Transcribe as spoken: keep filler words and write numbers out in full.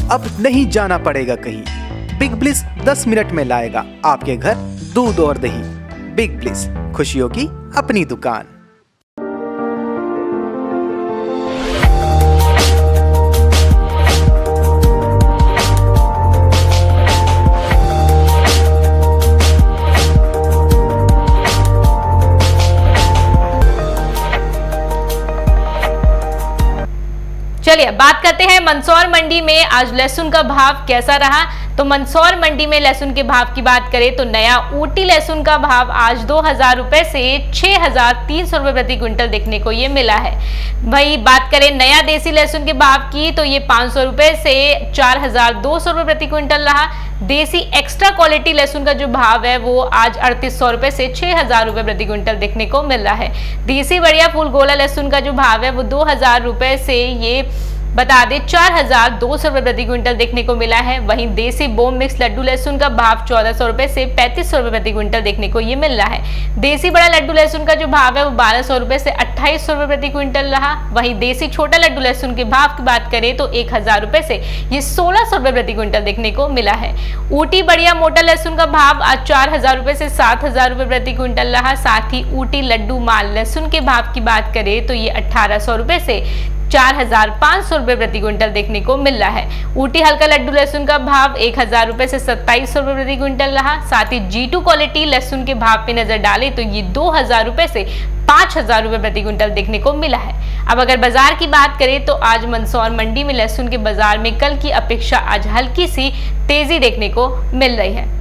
अब नहीं जाना पड़ेगा कहीं। बिग ब्लिस दस मिनट में लाएगा आपके घर दूध और दही। बिग ब्लिस, खुशियों की अपनी दुकान। चलिए बात करते हैं मंदसौर मंडी में आज लहसुन का भाव कैसा रहा। तो मंदसौर मंडी में लहसुन के भाव की बात करें तो नया ऊटी लहसुन का भाव आज दो हजार रुपए से छह हजार तीन सौ रुपए प्रति क्विंटल देखने को ये मिला है। वही बात करें नया देसी लहसुन के भाव की तो ये पाँच सौ रुपए से चार हजार दो सौ रुपए प्रति क्विंटल रहा। देसी एक्स्ट्रा क्वालिटी लहसुन का जो भाव है वो आज अड़तीस सौ रुपए से छह हजार रुपए प्रति क्विंटल देखने को मिल रहा है। देसी बढ़िया फूल गोला लहसुन का जो भाव है वो दो हजार रुपए से ये बता दें चार हजार दो सौ रुपए प्रति क्विंटल देखने को मिला है। वहीं देसी बोम मिक्स लड्डू लहसुन का भाव चौदह सौ रुपए से पैंतीस सौ रुपए प्रति क्विंटल देखने को ये मिल रहा है। देसी बड़ा लड्डू लहसुन का जो भाव है वो बारह सौ रुपए से अट्ठाईस सौ रुपए प्रति क्विंटल रहा। वहीं देसी छोटा लड्डू लहसुन के भाव की बात करें तो एक हजार रुपए से ये सोलह सौ रुपए प्रति क्विंटल देखने को मिला है। ऊटी बढ़िया मोटा लहसुन का भाव आज चार हजार रुपए से सात हजार रुपए प्रति क्विंटल रहा। साथ ही ऊटी लड्डू माल लहसुन के भाव की बात करें तो ये अट्ठारह सौ रुपए से चार हजार पाँच सौ रुपए प्रति क्विंटल देखने को मिल रहा है। ऊटी हल्का लड्डू लहसुन का भाव एक हजार रुपए से सत्ताईस सौ रुपए प्रति क्विंटल रहा। साथ ही जी टू क्वालिटी लहसुन के भाव पे नजर डालें तो ये दो हजार रुपए से पाँच हजार रुपए प्रति क्विंटल देखने को मिला है। अब अगर बाजार की बात करें तो आज मंदसौर मंडी में लहसुन के बाजार में कल की अपेक्षा आज हल्की सी तेजी देखने को मिल रही है।